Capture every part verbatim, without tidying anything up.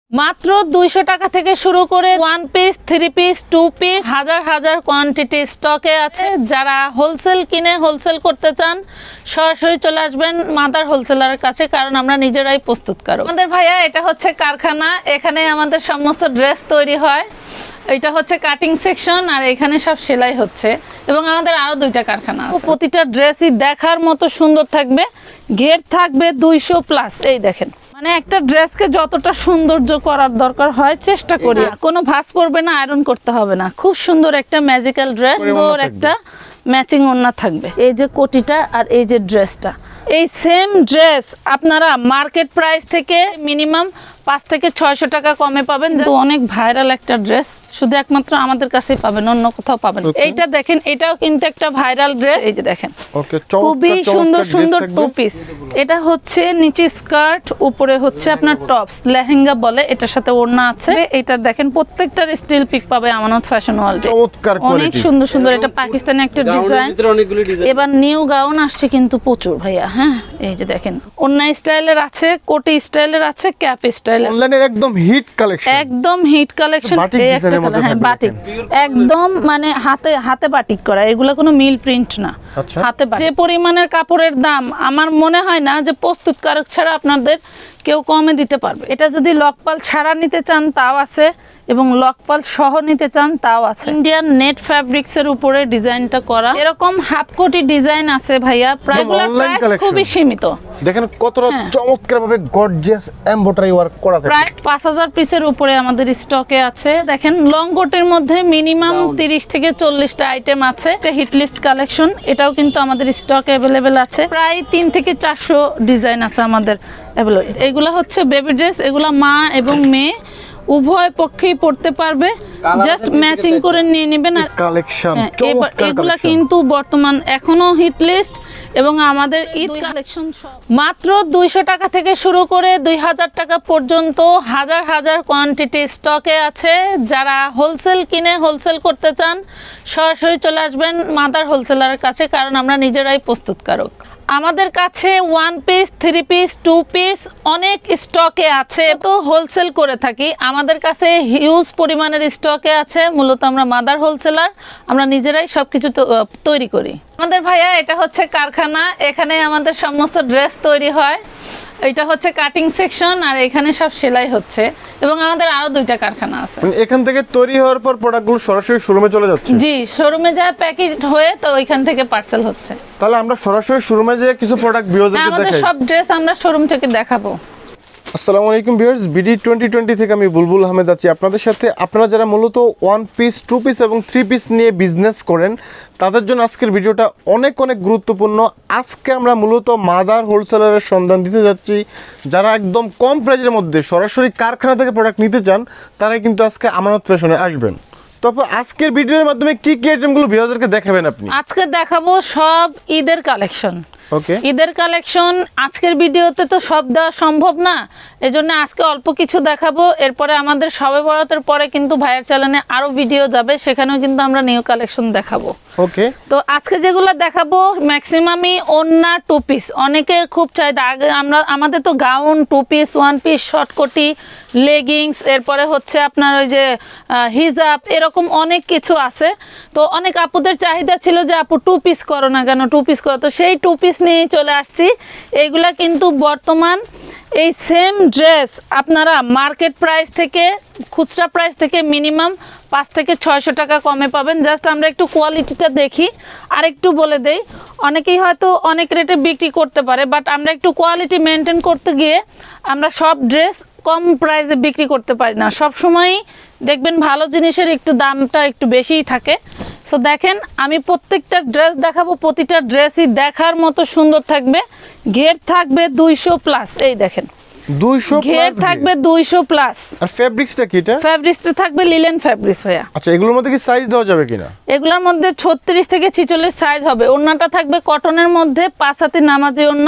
মাত্র দুইশো টাকা থেকে শুরু করে one piece, three piece, two piece হাজার হাজার কোয়ান্টিটি স্টকে আছে। যারা হোলসেল কিনে হোলসেল করতে চান সরাসরি চলে আসবেন মাদার হোলসেলারের কাছে, কারণ আমরা নিজেরাই প্রস্তুতকারক। আমাদের ভাইয়া এটা হচ্ছে কারখানা, এখানে আমাদের সমস্ত ড্রেস তৈরি হয়। এটা হচ্ছে কাটিং সেকশন আর এখানে সব সেলাই হচ্ছে, এবং আমাদের আরো দুইটা কারখানা আছে। প্রতিটা ড্রেসই দেখার মতো সুন্দর থাকবে, ঘের থাকবে দুইশো প্লাস। এই দেখেন, মানে একটা ড্রেসকে যতটা সৌন্দর্য করার দরকার হয় চেষ্টা করি, কোনো ভাঁজ পড়বে না, আয়রন করতে হবে না। খুব সুন্দর একটা ম্যাজিক্যাল ড্রেস, ওর একটা ম্যাচিং ওড়না থাকবে। এই যে কোটিটা আর এই যে ড্রেসটা, এই সেম ড্রেস আপনারা মার্কেট প্রাইস থেকে মিনিমাম পাঁচ থেকে ছয়শো টাকা কমে পাবেন। অনেক ভাইরাল একটা ড্রেস, শুধু একমাত্র আমাদের কাছেই পাবেন, অন্য কোথাও পাবেন। এইটা দেখেন, এটাও কিন্তু একটা ভাইরাল ড্রেস। এই যে দেখেন, খুবই সুন্দর সুন্দর টু পিস। এটা হচ্ছে নিচে স্কার্ট, উপরে হচ্ছে আপনার টপস, লেহেঙ্গা বলে। এটার সাথে ওড়না আছে। এটা দেখেন, প্রত্যেকটার স্টিল পিক পাবে আমানত ফ্যাশন ওয়ার্ল্ডে। অনেক সুন্দর সুন্দর, এটা পাকিস্তানি একটা ডিজাইন। এবার নিউ গাউন আসছে কিন্তু প্রচুর ভাইয়া। হ্যাঁ, এই যে দেখেন, ওড়না স্টাইলের আছে, কোটি স্টাইলের আছে, ক্যাপ স্টাইল। অনলাইনের একদম হিট কালেকশন, একদম হিট কালেকশন। এই একটা কালার, হ্যাঁ বাটিক, একদম মানে হাতে হাতে বাটিক করা, এগুলো কোনো মিল প্রিন্ট না, হাতে। যে পরিমাণের কাপড়ের দাম, আমার মনে হয় না যে প্রস্তুতকারক ছাড়া আপনাদের কেউ কমে দিতে পারবে। এটা যদি লকপাল ছাড়া নিতে চান তাও আছে, এবং লকপাল সহ নিতে চান তাও আছে। ইন্ডিয়ান নেট ফ্যাব্রিক্স এর উপরে ডিজাইনটা করা, এরকম হাফ কোটি ডিজাইন আছে ভাইয়া। প্রাইসগুলো প্রাইস খুবই সীমিত। দেখেন কতটা চমৎকারভাবে গর্জিয়াস এমব্রয়ডারি ওয়ার্ক করা আছে। প্রায় পাঁচ হাজার পিসের উপরে আমাদের স্টকে আছে। দেখেন, লং কোটের মধ্যে মিনিমাম তিরিশ থেকে চল্লিশটা আইটেম আছে। এটা হিট লিস্ট কালেকশন, এটাও কিন্তু আমাদের স্টকে অ্যাভেলেবেল আছে। প্রায় তিন থেকে চারশো ডিজাইন আছে আমাদের অ্যাভেলেবেল। এগুলা হচ্ছে বেবি ড্রেস, এগুলা মা এবং মেয়ে উভয় পক্ষেই পড়তে পারবে, জাস্ট ম্যাচিং করে নিয়ে নেবেন। আর কালেকশন এগুলা কিন্তু বর্তমান এখনো হিট লিস্ট, এবং আমাদের ঈদ কালেকশন মাত্র দুইশো টাকা থেকে শুরু করে দুই হাজার টাকা পর্যন্ত হাজার হাজার কোয়ান্টিটি স্টকে আছে। যারা হোলসেল কিনে হোলসেল করতে চান সরাসরি চলে আসবেন মাদার হোলসেলারের কাছে, কারণ আমরা নিজেরাই প্রস্তুতকারক। আমাদের কাছে one piece, three piece, two piece অনেক স্টকে আছে। তো হোলসেল করে থাকি, আমাদের কাছে হিউজ পরিমাণের স্টকে আছে। মূলত আমরা মাদার হোলসেলার, আমরা নিজেরাই সবকিছু তৈরি করি। আমাদের ভাইয়া এটা হচ্ছে কারখানা, এখানে আমাদের সমস্ত ড্রেস তৈরি হয়। এটা হচ্ছে কাটিং সেকশন আর এখানে সব সেলাই হচ্ছে, এবং আমাদের আরো দুইটা কারখানা আছে। এখান থেকে তৈরি হওয়ার পর প্রোডাক্টগুলো সরাসরি শোরুমে চলে যাচ্ছে। জি, শোরুমে যায় প্যাকেট হয়ে, তো ওইখান থেকে পার্সেল হচ্ছে। তাহলে আমরা সরাসরি শোরুমে যে কিছু প্রোডাক্ট ভিউয়ারদেরকে দেখাই। আমাদের সব ড্রেস আমরা শোরুম থেকে দেখাবো। আসসালামু আলাইকুম ভিউয়ার্স, বিডি টোয়েন্টি টোয়েন্টি থেকে আমি বুলবুল আহমেদ আছি আপনাদের সাথে। আপনারা যারা মূলত ওয়ান পিস, টু পিস এবং থ্রি পিস নিয়ে বিজনেস করেন, তাদের জন্য আজকের ভিডিওটা অনেক অনেক গুরুত্বপূর্ণ। আজকে আমরা মূলত মাদার হোলসেলারের সন্ধান দিতে যাচ্ছি। যারা একদম কম প্রাইজের মধ্যে সরাসরি কারখানা থেকে প্রোডাক্ট নিতে চান, তারাই কিন্তু আজকে আমানত ফ্যাশনে আসবেন। তবে আজকের ভিডিওর মাধ্যমে কি কি আইটেমগুলো ভিউয়ারদেরকে দেখাবেন আপনি? আজকে দেখাবো সব ঈদের কালেকশন। ওকে, ঈদের কালেকশন আজকের ভিডিওতে তো সব দেওয়া সম্ভব না, এজন্য আজকে অল্প কিছু দেখাবো। এরপরে আমাদের শবে বরাতের পরে কিন্তু ভাইয়ের চ্যানেলে আরো ভিডিও যাবে, সেখানেও কিন্তু আমরা নিউ কালেকশন দেখাবো। ওকে, তো আজকে যেগুলো দেখাবো ম্যাক্সিমামই ওন্না, টু পিস। অনেকের খুব চাহিদা। আগে আমরা আমাদের তো gown, two piece, one piece, শর্টকটি, লেগিংস, এরপরে হচ্ছে আপনার ওই যে হিজাব, এরকম অনেক কিছু আছে। তো অনেক আপুদের চাহিদা ছিল যে আপু টু পিস করো না কেন, টু পিস করো। তো সেই টু পিস নিয়েই চলে আসছি। এইগুলা কিন্তু বর্তমান এই সেম ড্রেস আপনারা মার্কেট প্রাইস থেকে, খুচরা প্রাইস থেকে মিনিমাম পাঁচ থেকে ছয়শো টাকা কমে পাবেন। জাস্ট আমরা একটু কোয়ালিটিটা দেখি আর একটু বলে দেই। অনেকেই হয়তো অনেক রেটে বিক্রি করতে পারে, বাট আমরা একটু কোয়ালিটি মেনটেন করতে গিয়ে আমরা সব ড্রেস কম প্রাইসে বিক্রি করতে পারি না। সব সময়ই দেখবেন ভালো জিনিসের একটু দামটা একটু বেশিই থাকে। সো দেখেন, আমি প্রত্যেকটা ড্রেস দেখাবো, প্রতিটা ড্রেসই দেখার মতো সুন্দর থাকবে। ঘের থাকবে দুইশো প্লাস। এই দেখেন, দুইশো ঘের থাকবে দুইশো প্লাস। আর ফেব্রিক্সটা কি? এটা ফেব্রিক্সটা থাকবে লিলেন ফেব্রিক্স ভাইয়া। আচ্ছা, এগুলোর মধ্যে কি সাইজ দেওয়া যাবে কিনা? এগুলোর মধ্যে ছত্রিশ থেকে ছিচল্লিশ সাইজ হবে। ওড়নাটা থাকবে কটনের মধ্যে, পাঁচ হাতে নামাজি ওড়না।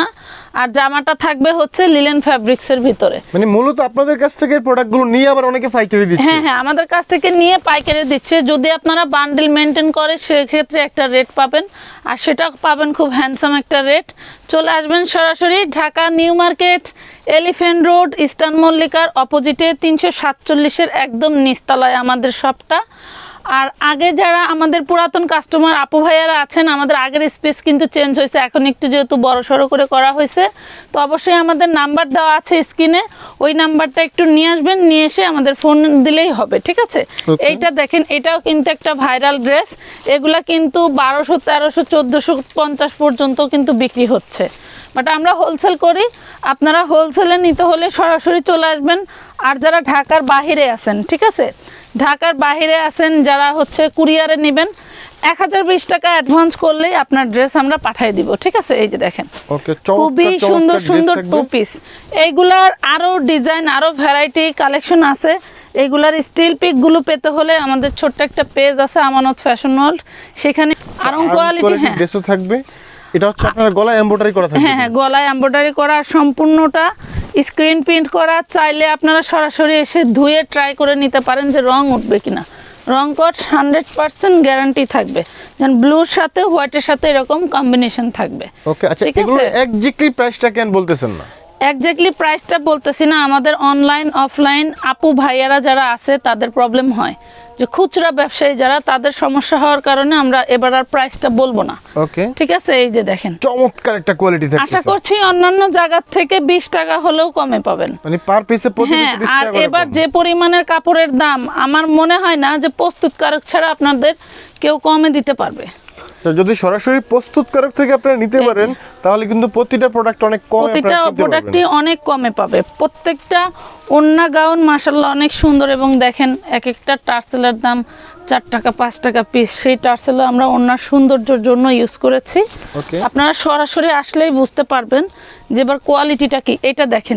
আর জামাটা থাকবে হচ্ছে লিলেন ফ্যাব্রিক্সের ভিতরে। মানে মূলত আপনাদের কাছ থেকে প্রোডাক্টগুলো নিয়ে আবার অনেকে পাইকারি দিচ্ছে। হ্যাঁ হ্যাঁ আমাদের কাছ থেকে নিয়ে পাইকারি দিচ্ছে। যদি আপনারা বান্ডেল মেনটেন করে সেক্ষেত্রে একটা রেট পাবেন, আর সেটা পাবেন খুব হ্যান্ডসাম একটা রেট। চলে আসবেন সরাসরি Dhaka new market elephant road eastern মল্লিকার অপোজিটে তিনশো সাতচল্লিশের একদম নিচতলায় আমাদের শপটা। আর আগে যারা আমাদের পুরাতন কাস্টমার আপু ভাইয়ারা আছেন, আমাদের আগের স্পেস কিন্তু চেঞ্জ হয়েছে, এখন একটু যেহেতু বড় সড়ো করে করা হয়েছে, তো অবশ্যই আমাদের নাম্বার দেওয়া আছে স্ক্রিনে, ওই নাম্বারটা একটু নিয়ে আসবেন, নিয়ে এসে আমাদের ফোন দিলেই হবে, ঠিক আছে? এইটা দেখেন, এটাও কিন্তু একটা ভাইরাল ড্রেস। এগুলা কিন্তু বারোশো তেরোশো চোদ্দোশো পঞ্চাশ পর্যন্ত কিন্তু বিক্রি হচ্ছে, বাট আমরা হোলসেল করি। আপনারা হোলসেলে নিতে হলে সরাসরি চলে আসবেন। আর যারা ঢাকার বাহিরে আছেন, ঠিক আছে, ঢাকার বাহিরে আছেন যারা হচ্ছে কুরিয়ারে নেবেন, এক হাজার বিশ টাকা অ্যাডভান্স করলেই আপনার ড্রেস আমরা পাঠিয়ে দিব, ঠিক আছে? এই যে দেখেন খুবই সুন্দর সুন্দর টু পিস। এইগুলার আরও ডিজাইন আরও ভ্যারাইটি কালেকশন আছে। এইগুলার স্টিল পিকগুলো পেতে হলে আমাদের ছোট্ট একটা পেজ আছে আমানত ফ্যাশন ওয়ার্ল্ড, সেখানে আরং কোয়ালিটি হ্যাঁ ড্রেসও থাকবে। এটা হচ্ছে আপনার গলায় এমব্রয়ডারি করা থাকবে। হ্যাঁ হ্যাঁ গলায় এমব্রয়ডারি করা, সম্পূর্ণটা স্ক্রিন প্রিন্ট করা। চাইলে আপনারা সরাসরি এসে ধুয়ে ট্রাই করে নিতে পারেন যে রং উঠবে কিনা। রং কট হান্ড্রেড পার্সেন্ট গ্যারান্টি থাকবে, যেন ব্লুর সাথে হোয়াইটের সাথে এরকম কম্বিনেশন থাকবে। ওকে, আচ্ছা এগুলো এক্স্যাক্টলি প্রাইসটা কেন বলতেছেন না? এক্স্যাক্টলি প্রাইসটা বলতেছি না, আমাদের অনলাইন অফলাইন আপু ভাইয়ারা যারা আছে তাদের প্রবলেম হয়, যে খুচরা ব্যবসায়ী যারা, তাদের সমস্যা হওয়ার কারণে আমরা এবার আর প্রাইসটা বলবো না। ওকে, ঠিক আছে? এই যে দেখেন চমৎকার একটা কোয়ালিটি থাকছে। আশা করছি অন্যান্য জায়গা থেকে বিশ টাকা হলেও কমে পাবেন, মানে পার পিসে প্রতি হ্যাঁ। বিশ আর টাকা। এবার যে পরিমাণের কাপড়ের দাম, আমার মনে হয় না যে প্রস্তুতকারক ছাড়া আপনাদের কেউ কমে দিতে পারবে। যদি সরাসরি প্রস্তুতকারক থেকে আপনারা নিতে পারেন তাহলে কিন্তু প্রতিটা প্রোডাক্ট অনেক কমে, প্রতিটা প্রোডাক্টই অনেক কমে পাবে। প্রত্যেকটা ওন্না গাউন মাশাআল্লাহ অনেক সুন্দর, এবং দেখেন এক একটা টার্সেলের দাম চার টাকা পাঁচ টাকা পিস। সেই টার্সেলও আমরা ওন্নার সৌন্দর্যের জন্য ইউজ করেছি। আপনারা সরাসরি আসলেই বুঝতে পারবেন যে এবার কোয়ালিটিটা কি। এটা দেখেন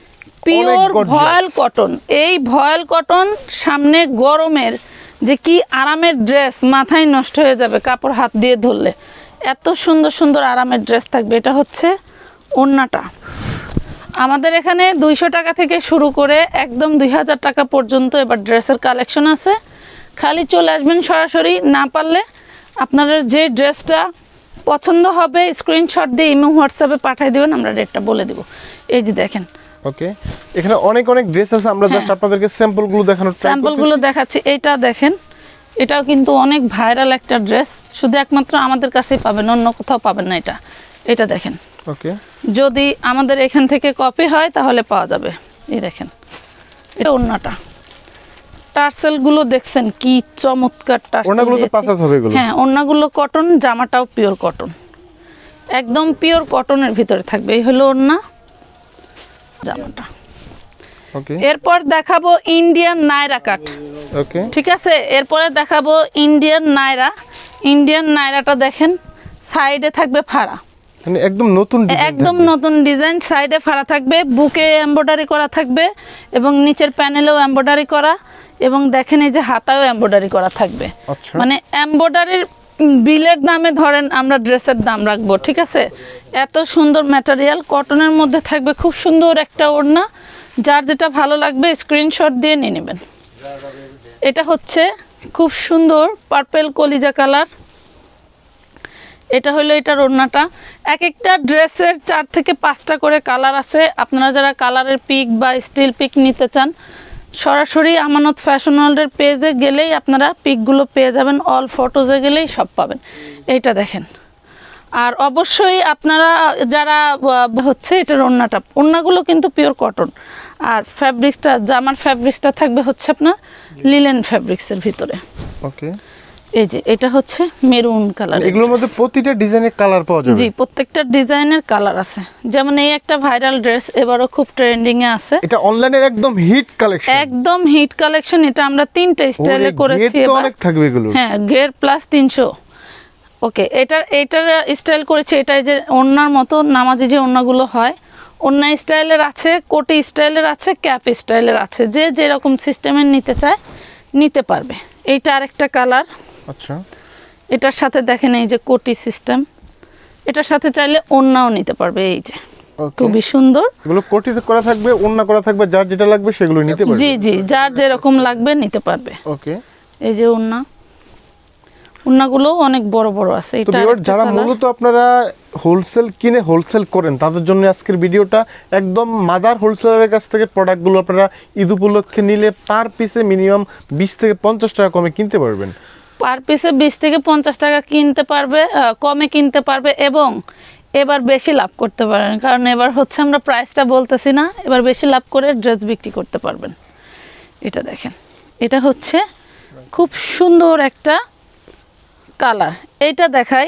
পিওর ভয়েল কটন। এই ভয়েল কটন সামনে গরমের যে কি আরামের ড্রেস, মাথায় নষ্ট হয়ে যাবে কাপড় হাত দিয়ে ধরলে। এত সুন্দর সুন্দর আরামের ড্রেস থাকবে। এটা হচ্ছে ওড়নাটা। আমাদের এখানে দুইশো টাকা থেকে শুরু করে একদম দুই হাজার টাকা পর্যন্ত এবার ড্রেসের কালেকশন আছে। খালি চলে আসবেন সরাসরি, না পারলে আপনাদের যে ড্রেসটা পছন্দ হবে স্ক্রিনশট দিয়ে ইমো হোয়াটসঅ্যাপে পাঠিয়ে দেবেন, আমরা রেটটা বলে দেব। এই যে দেখেন, ওকে, এখানে অনেক অনেক ড্রেস আছে, আমরা জাস্ট আপনাদেরকে স্যাম্পলগুলো দেখানোর ট্রাই করতেছি। স্যাম্পলগুলো দেখাচ্ছি। এইটা দেখেন, এটাও কিন্তু অনেক ভাইরাল একটা ড্রেস, শুধু একমাত্র আমাদের কাছেই পাবেন, অন্য কোথাও পাবেন না। এটা এটা দেখেন, ওকে, যদি আমাদের এখান থেকে কপি হয় তাহলে পাওয়া যাবে। এই দেখেন, এটা ওড়নাটা। টার্সেলগুলো দেখছেন কি চমৎকার টার্সেল। ওড়নাগুলো তো পাঁচ হাত হবে এগুলো। হ্যাঁ, ওড়নাগুলো কটন, জামাটাও পিওর কটন, একদম পিওর কটনের ভিতরে থাকবে। এই হলো ওড়না, জামাটা। ওকে, এরপর দেখাবো ইন্ডিয়ান নায়রা কাট। ওকে, ঠিক আছে, এরপরে দেখাবো ইন্ডিয়ান নায়রা। ইন্ডিয়ান নায়রাটা দেখেন, সাইডে থাকবে ফাড়া, মানে একদম নতুন ডিজাইন, একদম নতুন ডিজাইন। সাইডে ফাড়া থাকবে, বুকে এমব্রয়ডারি করা থাকবে, এবং নিচের প্যানেলেও এমব্রয়ডারি করা, এবং দেখেন এই যে হাতায়ও এমব্রয়ডারি করা থাকবে। আচ্ছা, মানে এমব্রয়ডারির বিলের দামে ধরেন আমরা ড্রেসের দাম রাখবো, ঠিক আছে? এত সুন্দর ম্যাটেরিয়াল, কটনের মধ্যে থাকবে, খুব সুন্দর একটা ওড়না। যার যেটা ভালো লাগবে স্ক্রিনশট দিয়ে নিয়ে নেবেন। এটা হচ্ছে খুব সুন্দর পার্পেল কলিজা কালার। এটা হলো এটার ওড়নাটা। এক একটা ড্রেসের চার থেকে পাঁচটা করে কালার আছে। আপনারা যারা কালারের পিক বা স্টিল পিক নিতে চান, সরাসরি আমানত ফ্যাশন ওয়ার্ল্ডের পেজে গেলেই আপনারা পিকগুলো পেয়ে যাবেন, অল ফটোজে গেলেই সব পাবেন। এইটা দেখেন। আর অবশ্যই আপনারা যারা হচ্ছে এটার ওড়নাটা, ওড়নাগুলো কিন্তু পিওর কটন, আর ফ্যাব্রিক্সটা, জামার ফ্যাব্রিক্সটা থাকবে হচ্ছে আপনার লিলেন ফ্যাব্রিক্সের ভিতরে। ওকে, এই যে এটা হচ্ছে মেরুন কালার। এগুলোর মধ্যে প্রতিটা ডিজাইনের কালার পাওয়া যাবে? জি, প্রত্যেকটা ডিজাইনের কালার আছে। যেমন এই একটা ভাইরাল ড্রেস এবারও খুব ট্রেন্ডিং এ আছে। এটা অনলাইনের একদম হিট কালেকশন, একদম হিট কালেকশন। এটা আমরা তিনটা স্টাইলে করেছি এবার। অনেক থাকবে এগুলো। হ্যাঁ, গ্রেড প্লাস তিনশো। ওকে, এটার এটার স্টাইল করেছে, এটাই যে ওড়নার মতো নামাজি যে ওড়নাগুলো হয়, ওড়না স্টাইলের আছে, কোটি স্টাইলের আছে, ক্যাপ স্টাইলের আছে। যে যেরকম সিস্টেমের নিতে চায় নিতে পারবে। এইটা আরেকটা কালার। আচ্ছা, এটার সাথে দেখেন এই যে কোটি সিস্টেম, এটার সাথে চাইলে ওড়নাও নিতে পারবে। এই যে খুবই সুন্দর। এগুলো কোটিতে করা থাকবে, ওন্না করা থাকবে, যার যেটা লাগবে সেগুলো নিতে পারবে। জি জি, যার যেরকম লাগবে নিতে পারবে। ওকে, এই যে ওন্না, ওন্নাগুলো অনেক বড় বড় আছে। তো ভিউয়ার যারা মূলত আপনারা হোলসেল কিনে হোলসেল করেন তাদের জন্য আজকের ভিডিওটা একদম মাদার হোলসেলারের কাছ থেকে প্রোডাক্টগুলো আপনারা ঈদ উপলক্ষে নিলে পার পিসে মিনিমাম বিশ থেকে পঞ্চাশ টাকা কমে কিনতে পারবেন। পার পিসে বিশ থেকে পঞ্চাশ টাকা কিনতে পারবে, কমে কিনতে পারবে, এবং এবার বেশি লাভ করতে পারেন। কারণ এবার হচ্ছে আমরা প্রাইসটা বলতেছি না, এবার বেশি লাভ করে ড্রেস বিক্রি করতে পারবেন। এটা দেখেন, এটা হচ্ছে খুব সুন্দর একটা কালার। এইটা দেখাই,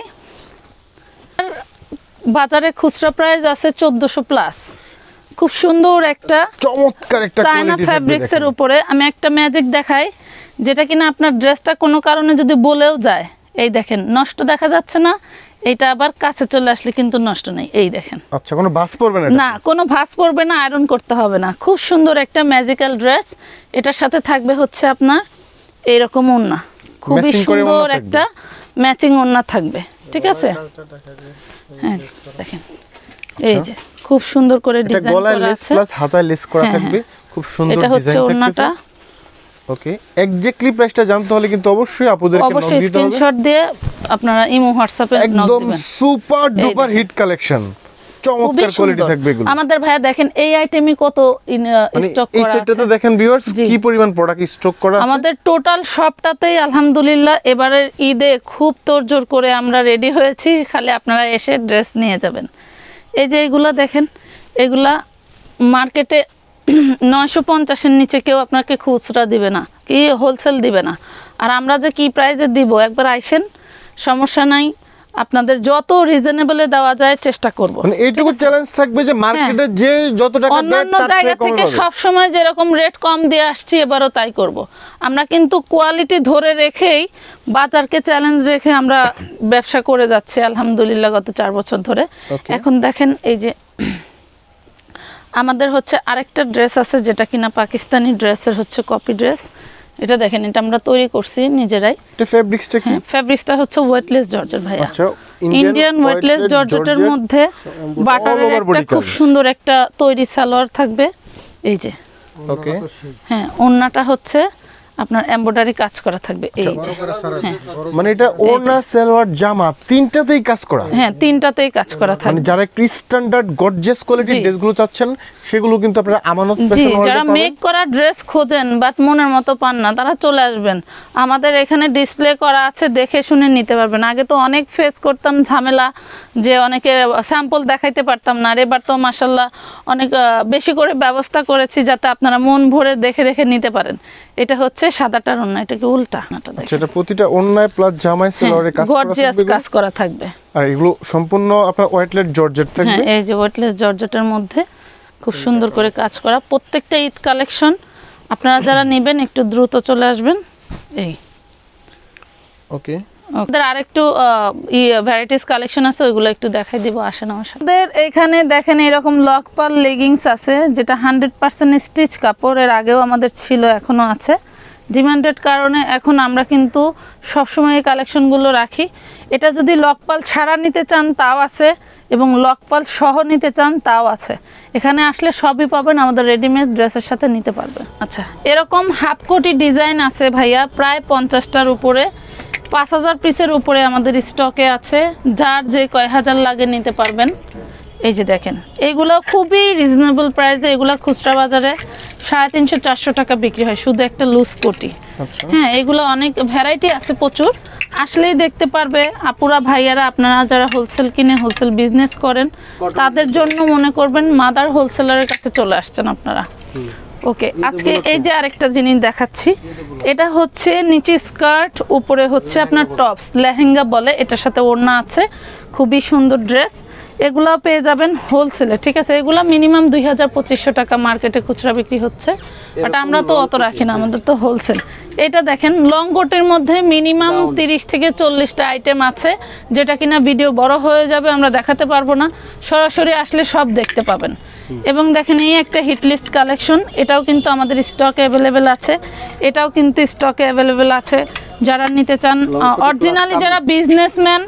বাজারে খুচরা প্রাইস আছে চোদ্দশো প্লাস। খুব সুন্দর একটা চমৎকার একটা চায়না ফ্যাব্রিক্স এর উপরে আমি একটা ম্যাজিক দেখাই, যেটা কিনা আপনার ড্রেসটা কোনো কারণে যদি বলেও যায়, এই দেখেন নষ্ট দেখা যাচ্ছে না, এটা আবার কাছে চলে আসলে কিন্তু নষ্ট নেই। এই দেখেন, আচ্ছা কোনো ভাঁজ পড়বে না? না, কোনো ভাঁজ পড়বে না, আয়রন করতে হবে না। খুব সুন্দর একটা ম্যাজিক্যাল ড্রেস। এটার সাথে থাকবে হচ্ছে আপনার এইরকম ওড়না, খুবই সুন্দর একটা ম্যাচিং ওড়না থাকবে। ঠিক আছে, হ্যাঁ দেখেন, এই যে খুব সুন্দর করে ডিজাইন করা আছে, প্লাস হাতায় লেস করা থাকবে, খুব সুন্দর ডিজাইন। এটা হচ্ছে ওড়নাটা। ওকে, এক্স্যাক্টলি প্রাইসটা জানতে হলে কিন্তু অবশ্যই আপুদেরকে নক দিতে হবে, অবশ্যই স্ক্রিনশট দিয়ে আপনারা ইমো হোয়াটসঅ্যাপে নক দিবেন। একদম সুপার ডুপার হিট কালেকশন, চমৎকার কোয়ালিটি থাকবে এগুলো। আমাদের ভাইয়া দেখেন এই আইটেমই কত স্টক করা আছে। এই সেটটাতে দেখেন ভিউয়ার্স কি পরিমাণ প্রোডাক্ট স্টক করা আছে। আমাদের টোটাল সবটাতেই আলহামদুলিল্লাহ এবারের ঈদে খুব তোড়জোড় করে আমরা রেডি হয়েছি, খালি আপনারা এসে ড্রেস নিয়ে যাবেন। এই যে এগুলা দেখেন, এগুলা মার্কেটে নয়শো পঞ্চাশের নিচে কেউ আপনাকে খুচরা দিবে না, কি হোলসেল দিবে না। আর আমরা যে কি প্রাইসে দিব, একবার আইসেন, সমস্যা নাই, আপনাদের যত রিজনেবলে দেওয়া যায় চেষ্টা করব। মানে এইটুকু চ্যালেঞ্জ থাকবে যে মার্কেটে যে যত টাকা অন্যান্য জায়গা থেকে সব সময় যেরকম রেট কম দিয়ে আসছি, এবারও তাই করব। আমরা কিন্তু কোয়ালিটি ধরে রেখেই বাজারকে চ্যালেঞ্জ রেখে আমরা ব্যবসা করে যাচ্ছি আলহামদুলিল্লাহ গত চার বছর ধরে। এখন দেখেন, এই যে আমাদের হচ্ছে আরেকটা ড্রেস আছে, যেটা কিনা পাকিস্তানি ড্রেসের হচ্ছে কপি ড্রেস। এটা দেখেন, এটা আমরা তৈরি করছি নিজেরাই। এটা ফেব্রিক্সটা কি? ফেব্রিক্সটা হচ্ছে ওয়েটলেস জর্জেট ভাইয়া। আচ্ছা, ইন্ডিয়ান ওয়েটলেস জর্জেটের মধ্যে বাটারের একটা খুব সুন্দর একটা তৈরি সালোয়ার থাকবে। এই যে, ওকে, হ্যাঁ, ওন্নাটা হচ্ছে আপনার এমব্রয়ডারি কাজ করা থাকবে। এই যে, হ্যাঁ, মানে এটা ওড়না, সালোয়ার, জামা তিনটাতেই কাজ করা। হ্যাঁ, তিনটাতেই কাজ করা থাকবে। মানে যারা একটু স্ট্যান্ডার্ড গর্জিয়াস কোয়ালিটির ড্রেসগুলো চাচ্ছেন, সেগুলো কিন্তু আপনারা আমানত জি, স্পেশাল হলে যারা পাবেন। মেক করা ড্রেস খোঁজেন বাট মনের মতো পান না, তারা চলে আসবেন, আমাদের এখানে ডিসপ্লে করা আছে, দেখে শুনে নিতে পারবেন। আগে তো অনেক ফেস করতাম ঝামেলা, যে অনেকে স্যাম্পল দেখাইতে পারতাম না। আর এবার তো মাশাআল্লাহ অনেক বেশি করে ব্যবস্থা করেছি, যাতে আপনারা মন ভরে দেখে দেখে নিতে পারেন। এটা হচ্ছে সাদাটার ওড়না, এটা কি উল্টা? সেটা প্রতিটা ওড়নায় প্লাস জামায় সালোয়ারে কাজ করা থাকবে, গর্জিয়াস কাজ করা থাকবে। আর এগুলো সম্পূর্ণ আপনার ওয়েটলেস জর্জেট থাকবে। হ্যাঁ, এই যে ওয়েটলেস জর্জেটের মধ্যে খুব সুন্দর করে কাজ করা। প্রত্যেকটা ঈদ কালেকশন আপনারা যারা নেবেন একটু দ্রুত চলে আসবেন। এই ওকে, আমাদের আরেকটু ভ্যারাইটিস কালেকশন আছে, ওইগুলো একটু দেখাই দিব, আসেন আমার সাথে। আমাদের এখানে দেখেন এরকম লক পাল লেগিংস আছে, যেটা হান্ড্রেড পার্সেন্ট স্টিচ কাপড়। এর আগেও আমাদের ছিল, এখনও আছে। ডিমান্ডেড কারণে এখন আমরা কিন্তু সবসময় এই কালেকশনগুলো রাখি। এটা যদি লকপাল ছাড়া নিতে চান তাও আছে, এবং লকপাল সহ নিতে চান তাও আছে। এখানে আসলে সবই পাবেন, আমাদের রেডিমেড ড্রেসের সাথে নিতে পারবেন। আচ্ছা, এরকম হাফ কোটি ডিজাইন আছে ভাইয়া, প্রায় পঞ্চাশটার উপরে, পাঁচ হাজার পিসের উপরে আমাদের স্টকে আছে। যার যে কয় হাজার লাগে নিতে পারবেন। এই যে দেখেন, এইগুলো খুবই রিজনেবল প্রাইসে, এগুলো খুচরা বাজারে সাড়ে তিনশো চারশো টাকা বিক্রি হয়, শুধু একটা লুজ কোটি। হ্যাঁ, এগুলো অনেক ভ্যারাইটি আছে প্রচুর, আসলেই দেখতে পারবে আপুরা ভাইয়ারা। আপনারা যারা হোলসেল কিনে হোলসেল বিজনেস করেন, তাদের জন্য মনে করবেন মাদার হোলসেলারের কাছে চলে আসছেন আপনারা। ওকে, আজকে এই যে আরেকটা জিনিস দেখাচ্ছি, এটা হচ্ছে নিচে স্কার্ট, উপরে হচ্ছে আপনার টপস, লেহেঙ্গা বলে, এটার সাথে ওড়না আছে, খুবই সুন্দর ড্রেস। এগুলা পেয়ে যাবেন হোলসেলে, ঠিক আছে? এগুলা মিনিমাম দুই হাজার পঁচিশশো টাকা মার্কেটে খুচরা বিক্রি হচ্ছে, বাট আমরা তো অত রাখি না, আমাদের তো হোলসেল। এটা দেখেন, লং কোটের মধ্যে মিনিমাম তিরিশ থেকে চল্লিশটা আইটেম আছে, যেটা কিনা ভিডিও বড় হয়ে যাবে, আমরা দেখাতে পারবো না, সরাসরি আসলে সব দেখতে পাবেন। এবং দেখেন, এই একটা হিট লিস্ট কালেকশন, এটাও কিন্তু আমাদের স্টকে অ্যাভেলেবেল আছে, এটাও কিন্তু স্টকে অ্যাভেলেবেল আছে। যারা নিতে চান অরিজিনালি, যারা বিজনেসম্যান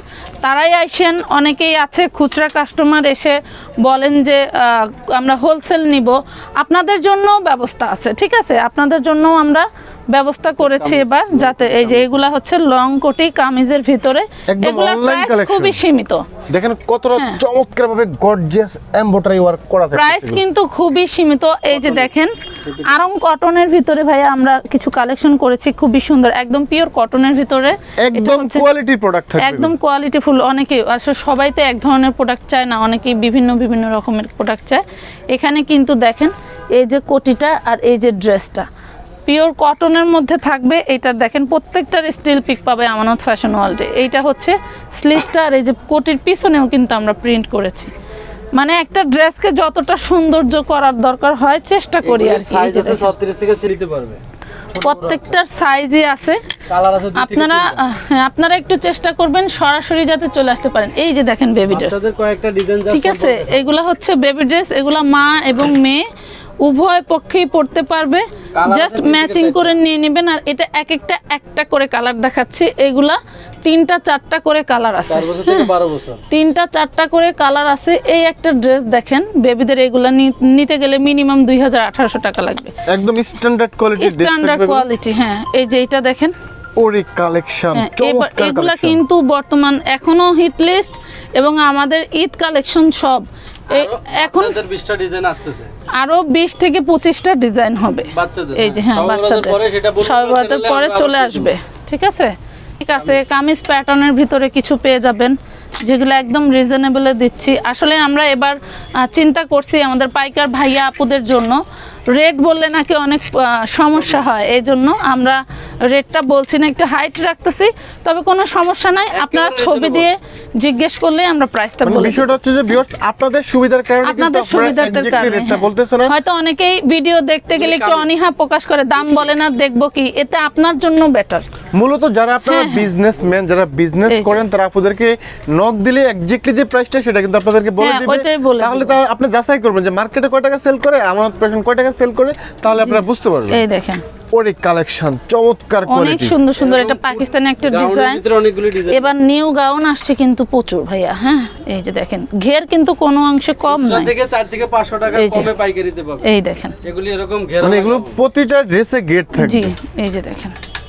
তারাই আইসেন। অনেকেই আছে খুচরা কাস্টমার এসে বলেন যে আহ, আমরা হোলসেল নিব, আপনাদের জন্য ব্যবস্থা আছে, ঠিক আছে? আপনাদের জন্য আমরা ব্যবস্থা করেছি এবার, যাতে এই যে এগুলা হচ্ছে লং কোটি কামিজের ভিতরে, একদম এগুলা online প্রাইস collection। খুবই সীমিত। দেখেন কতটা হ্যাঁ। চমৎকার ভাবে গর্জিয়াস এমব্রয়ডারি ওয়ার্ক করা আছে। প্রাইস কিন্তু খুবই সীমিত। এই যে দেখেন আরং কটনের ভিতরে ভাইয়া আমরা কিছু কালেকশন করেছি, খুবই সুন্দর, একদম পিওর কটনের ভিতরে। এটা একদম হচ্ছে- কোয়ালিটি প্রোডাক্ট থাকবে। একদম কোয়ালিটি ফুল। অনেকেই আসলে সবাই তো এক ধরনের প্রোডাক্ট চায় না, অনেকেই বিভিন্ন বিভিন্ন রকমের প্রোডাক্ট চায়। এখানে কিন্তু দেখেন এই যে কোটিটা আর এই যে ড্রেসটা পিওর কটনের মধ্যে থাকবে। এটা দেখেন প্রত্যেকটার স্টিল পিক পাবে আমানত ফ্যাশন ওয়ার্ল্ডে। এইটা হচ্ছে স্লিভসটা, আর এই যে কোটির পিছনেও কিন্তু আমরা প্রিন্ট করেছি। মানে একটা ড্রেসকে যতটা সৌন্দর্য করার দরকার হয় চেষ্টা করি আর কি। এই যে দেখেন, ছত্রিশ থেকে ছিড়তে পারবে, প্রত্যেকটার সাইজই আছে। কালার আছে দুই থেকে আপনারা তিনটা। হ্যাঁ, আপনারা একটু চেষ্টা করবেন সরাসরি যাতে চলে আসতে পারেন। এই যে দেখেন বেবি ড্রেস, বাচ্চাদের কয়েকটা ডিজাইন ঠিক আছে? এগুলা হচ্ছে বেবি ড্রেস, এগুলা মা এবং মেয়ে উভয় পক্ষেই পড়তে পারবে, Colour জাস্ট আছে দুই থেকে ম্যাচিং চারটা। করে নিয়ে নেবেন। আর এটা এক একটা একটা করে কালার দেখাচ্ছি, এগুলা তিনটা চারটা করে কালার আছে, চার বছর থেকে বারো বছর। তিনটা চারটা করে কালার আছে। এই একটা ড্রেস দেখেন বেবিদের, এগুলা নি- নিতে গেলে মিনিমাম দুই হাজার আঠারোশো টাকা লাগবে, একদম স্ট্যান্ডার্ড কোয়ালিটির ড্রেস স্ট্যান্ডার্ড থাকবে। কোয়ালিটি। হ্যাঁ, এই যে এটা দেখেন, ওরে কালেকশন, হ্যাঁ, এবার চমৎকার এগুলা কালেকশন। কিন্তু বর্তমান এখনো হিট লিস্ট, এবং আমাদের ঈদ কালেকশন সব এই এখন বাচ্চাদের বিশটা ডিজাইন আসতেছে, আরো বিশ থেকে পঁচিশটা ডিজাইন হবে। বাচ্চাদের, এই যে হ্যাঁ, সব বরাবরের বাচ্চাদের পরে সেটা বলবো সব বরাবরের চ্যানেলে পরে আমরা চলে আবার আসবে, ঠিক আছে? ঠিক আছে, কামিজ প্যাটার্নের ভিতরে কিছু পেয়ে যাবেন যেগুলো একদম রিজনেবলে দিচ্ছি। আসলে আমরা এবার আহ, চিন্তা করছি আমাদের পাইকার ভাইয়া আপুদের জন্য, রেট বললে নাকি অনেক আহ, সমস্যা হয়, এই জন্য আমরা রেটটা বলছি না, একটু হাইট রাখতেছি। তবে কোনো সমস্যা নাই, আপনারা ছবি দিয়ে জিজ্ঞেস করলে আমরা প্রাইসটা মানে বলে দেব। বিষয়টা হচ্ছে যে ভিউয়ার্স আপনাদের সুবিধার কারণে কিন্তু আপনাদের আপনারা সুবিধার্থের exactly কারণে রেটটা হ্যাঁ। বলতেছেন না। হয়তো অনেকেই ভিডিও দেখতে গেলে একটু অনীহা প্রকাশ করে, দাম বলে না দেখবো কি, এতে আপনার জন্য বেটার। মূলত যারা আপনারা হ্যাঁ, হ্যাঁ। বিজনেসম্যান, যারা বিজনেস এই যে। করেন, তারা আপনাদেরকে নক দিলে এক্স্যাক্টলি যে প্রাইসটা সেটা কিন্তু আপনাদেরকে বলে হ্যাঁ, দিবে। ওইটাই বলে তাহলে দিবে। তা আপনি যাচাই করবেন যে মার্কেটে কয় টাকা সেল করে, আমার পেশন কয় টাকা সেল করে, তাহলে আপনারা বুঝতে পারবেন। এই দেখেন ওরে কালেকশন, চমৎকার অনেক কোয়ালিটি। সুন্দর সুন্দর, এটা পাকিস্তানি একটা গাউনের ডিজাইন। ভিতরে অনেকগুলো ডিজাইন, এবার নিউ গাউন আসছে কিন্তু প্রচুর ভাইয়া। হ্যাঁ, এই যে দেখেন ঘের কিন্তু কোনো অংশে কম নাই। থেকে চার থেকে পাঁচশো টাকা এই যে। কমে পাইকারিতে পাবে। এই দেখেন, এগুলি এরকম ঘেরা মানে এগুলো প্রতিটা ড্রেসে গেট জি থাকবে। এই যে দেখেন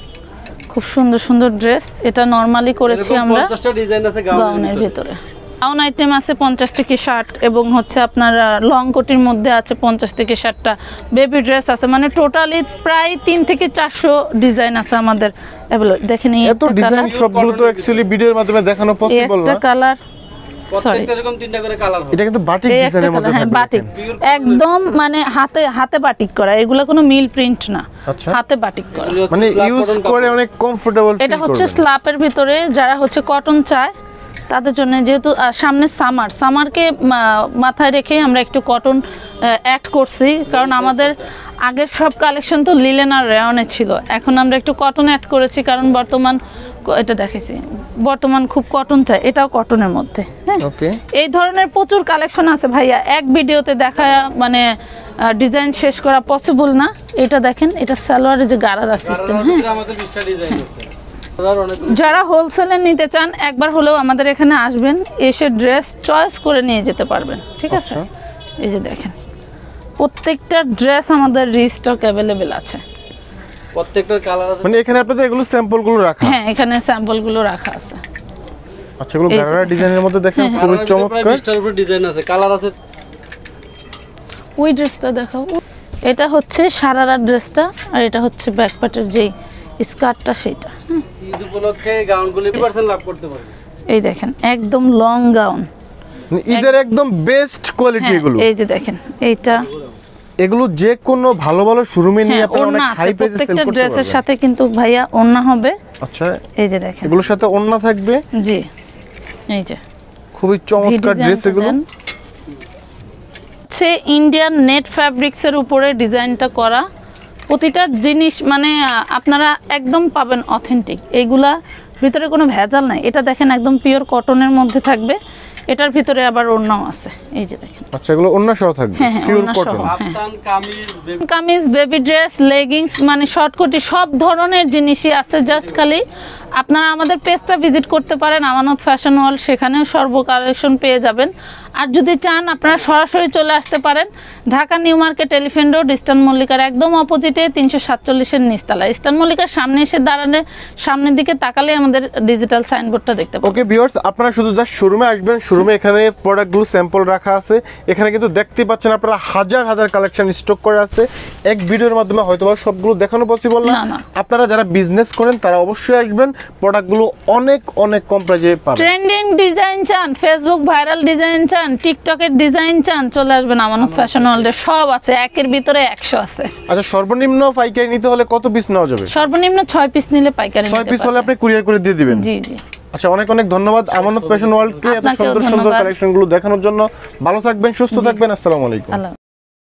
খুব সুন্দর সুন্দর ড্রেস। এটা নরমালি করেছি আমরা পঞ্চাশটা ডিজাইন আছে গাউনের গাউনের ভিতরে। ভিতরে। গাউন আইটেম আছে পঞ্চাশ থেকে ষাট, এবং হচ্ছে আপনার লং কোটির মধ্যে আছে পঞ্চাশ থেকে ষাটটা, বেবি ড্রেস আছে, মানে টোটালি প্রায় তিন থেকে চারশো ডিজাইন আছে আমাদের অ্যাভেলেবল। দেখেন এই এত একটা ডিজাইন কালার, সবগুলো তো অ্যাকচুয়ালি ভিডিওর মাধ্যমে দেখানো এই পসিবল একটা না। কালার, সরি প্রত্যেকটা এরকম তিনটা করে কালার হবে। এটা কিন্তু বাটিক এই একটা ডিজাইনের মধ্যে কালার, হ্যাঁ থাকবে। বাটিক, দেখেন। একদম মানে হাতে হাতে বাটিক করা, এগুলো কোনো মিল প্রিন্ট না, আচ্ছা। হাতে বাটিক করা। এগুলি হচ্ছে মানে slab ইউজ cotton করে কাপড়। অনেক কমফোর্টেবল এটা ফিল হচ্ছে করবেন। স্ল্যাপের ভিতরে যারা হচ্ছে কটন চায় তাদের জন্য, যেহেতু আহ, সামনে সামার, সামারকে মাথায় রেখে আমরা একটু কটন অ্যাড করছি, কারণ আমাদের আগের সব কালেকশন তো লিলেন আর রেয়নে ছিল, এখন আমরা একটু কটন অ্যাড করেছি, কারণ বর্তমান ক- এটা দেখেছি বর্তমান খুব কটন চাই, এটাও কটনের মধ্যে। হ্যাঁ, ওকে, এই ধরনের প্রচুর কালেকশন আছে ভাইয়া, এক ভিডিওতে দেখা মানে ডিজাইন শেষ করা পসিবল না। এটা দেখেন, এটা সালোয়ারের যে গারারা সিস্টেম। গাউনের হ্যাঁ, ভিতরে আমাদের বিশটা ডিজাইন আছে। কালার অনেকগুলো। যারা হোলসেলে নিতে চান একবার হলেও আমাদের এখানে আসবেন, এসে ড্রেস চয়েস করে নিয়ে যেতে পারবেন, ঠিক আছে? এই যে দেখেন প্রত্যেকটা ড্রেস আমাদের রিস্টক অ্যাভেলেবেল আছে। প্রত্যেকটার কালার আছে। মানে এখানে আপনাদের এগুলো স্যাম্পল গুলো রাখা। হ্যাঁ, এখানে স্যাম্পলগুলো রাখা আছে। আচ্ছা, এগুলো এই যে গারারা ডিজাইনের মধ্যে দেখেন, হ্যাঁ, খুবই কালারের ভিতরে প্রায় চমৎকার। বিশটার উপরে ডিজাইন আছে, কালার আছে। ওই ড্রেসটা দেখাও। এটা হচ্ছে সারারা ড্রেসটা, আর এটা হচ্ছে ব্যাক পার্টের যেই স্কার্টটা সেটা। হুম, ঈদ উপলক্ষে গাউনগুলি বিশ পার্সেন্ট লাভ করতে পারবে। এই দেখেন একদম লং গাউন। মানে ঈদের একদম বেস্ট কোয়ালিটি হ্যাঁ, এগুলো। এই যে দেখেন এইটা। এগুলো যে কোনো ভালো ভালো শোরুমে নিয়ে হ্যাঁ, আপনারা অনেক ওড়না হাই আছে প্রাইসে সেল প্রত্যেকটা করতে ড্রেসের পারবেন। সাথে কিন্তু ভাইয়া ওড়না হবে। আচ্ছা, এই যে দেখেন, এগুলোর সাথে ওড়না থাকবে। জি এই যে খুবই চমৎকার ড্রেস এগুলো। হচ্ছে ইন্ডিয়ান নেট ফ্যাব্রিক্সের উপরে ডিজাইনটা করা, প্রতিটা জিনিস মানে আহ, আপনারা একদম পাবেন অথেন্টিক, এইগুলা ভিতরে কোনো ভেজাল নাই। এটা দেখেন একদম পিওর কটনের মধ্যে থাকবে, এটার ভিতরে আবার ওড়নাও আছে। এই যে দেখেন আচ্ছা, এগুলো ওড়না সহ থাকবে, হ্যাঁ, হ্যাঁ, পিওর ওড়না কটন। সহ। কাপ্তান, কামিজ, বেবি কামিজ, বেবি ড্রেস, লেগিংস, মানে শর্টকুটি সব ধরনের জিনিসই আছে। জাস্ট খালি আপনারা আমাদের পেজটা ভিজিট করতে পারেন আমানত ফ্যাশন ওয়ার্ল্ড, সেখানেও সর্ব কালেকশন পেয়ে যাবেন। আর যদি চান আপনারা সরাসরি চলে আসতে পারেন Dhaka new market elephant road eastern মল্লিকার একদম অপোজিটে তিনশো সাতচল্লিশের নিচতলা। ইস্টার্ন মল্লিকার সামনে এসে দাঁড়ালে সামনের দিকে তাকালে আমাদের ডিজিটাল সাইনবোর্ডটা দেখতে পাবেন। ওকে ভিউয়ার্স, আপনারা শুধু জাস্ট শোরুমে আসবেন, শোরুমে এখানে প্রোডাক্টগুলো স্যাম্পল রাখা আছে। এখানে কিন্তু দেখতে পাচ্ছেন আপনারা হাজার হাজার কালেকশন স্টক করে আছে। এক ভিডিওর মাধ্যমে হয়তো সবগুলো দেখানো পসিবল না, না, না। আপনারা যারা বিজনেস করেন তারা অবশ্যই আসবেন, প্রোডাক্টগুলো অনেক অনেক কম প্রাইসে পাবেন। ট্রেন্ডিং ডিজাইন চান, ফেসবুক ভাইরাল ডিজাইন চান, টিকটকের ডিজাইন চান, চলে আসবেন আমানত ফ্যাশন ওয়ার্ল্ডে। সব আছে, একের ভিতরে একশো আছে। আচ্ছা, সর্বনিম্ন পাইকারি নিতে হলে কত পিস নেওয়া যাবে? সর্বনিম্ন ছয় পিস নিলে পাইকারি ছয় নিতে পিস হলে পারবেন। আপনি কুরিয়ার করে দিয়ে দিবেন? জি জি। আচ্ছা, অনেক অনেক ধন্যবাদ আমানত ফ্যাশন ওয়ার্ল্ডকে এত আপনাকেও সুন্দর সুন্দর ধন্যবাদ। কালেকশনগুলো দেখানোর জন্য। ভালো থাকবেন, সুস্থ থাকবেন। আসসালামু আলাইকুম। আল্লাহ।